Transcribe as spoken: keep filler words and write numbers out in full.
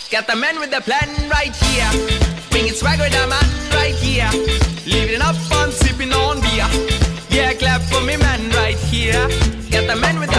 Got the man with the plan right here. Bringing swag with the man right here. Living up on sipping on beer. Yeah, clap for me man right here. Got the man with the